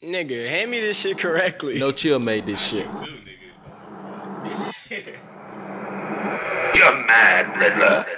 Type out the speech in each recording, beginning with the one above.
Nigga, hand me this shit correctly. No Chill made this shit. You're mad, Riddler.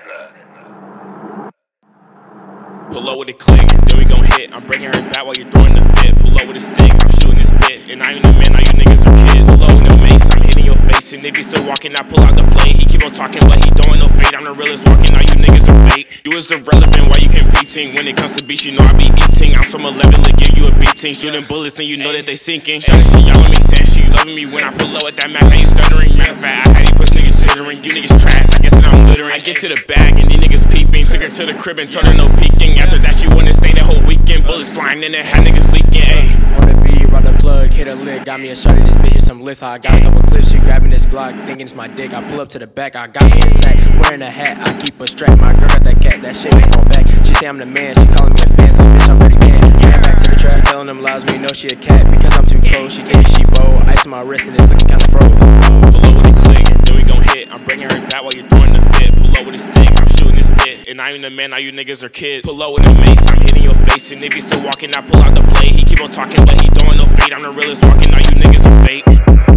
Pull up with a click, then we gon' hit. I'm bringing her back while you're throwing the fit. Pull up with a stick, I'm shooting this bit. And I ain't the man, now you niggas are kids. Pull up with a mace, I'm hitting your face. And if you still walking, I pull out the blade. He keep on talking, but he don't no fade. I'm the realest walking, now you niggas are fake. You is irrelevant, why you competing? When it comes to beats, you know I be eating. I'm from 11 to give you a beating. Shooting bullets and you know that they sinking. Shawty, she yelling me, saying she loving me. When I pull up with that Mac, how you stuttering? Matter of fact, I had these push niggas jittering. You niggas trash, I guess that I'm littering. I get to the bag and these niggas peeping. Took her to the crib and told her no peeking. After that, she wanna stay the whole weekend. Bullets flying in there, had niggas leaking. Ayy. On the beat, rather plug, hit a lick. Got me a shorty, this bitch hit some lists. I got a couple clips, she grabbing this Glock, thinking it's my dick. I pull up to the back, I got me attacked. Wearing a hat, I keep a strap. My girl got that cat, that shit ain't thrown back. She say I'm the man, she calling me a fan, so bitch, I'm ready again. Ran back to the trap, telling them lies, we know she a cat. Because I'm too cold, she thinks she bold. Ice in my wrist and it's looking kinda froze. Pull up with a click, then we gon' hit. I'm bringing her back while you're throwing the fit. Pull up with a stick, I'm shooting this bit. And I ain't the man, now you niggas are kids. Pull up with a mace, I'm hitting your face. And if you still walking, I pull out the blade. He keep on talking, but he don't no fade. I'm the realest walking, now you niggas are fake.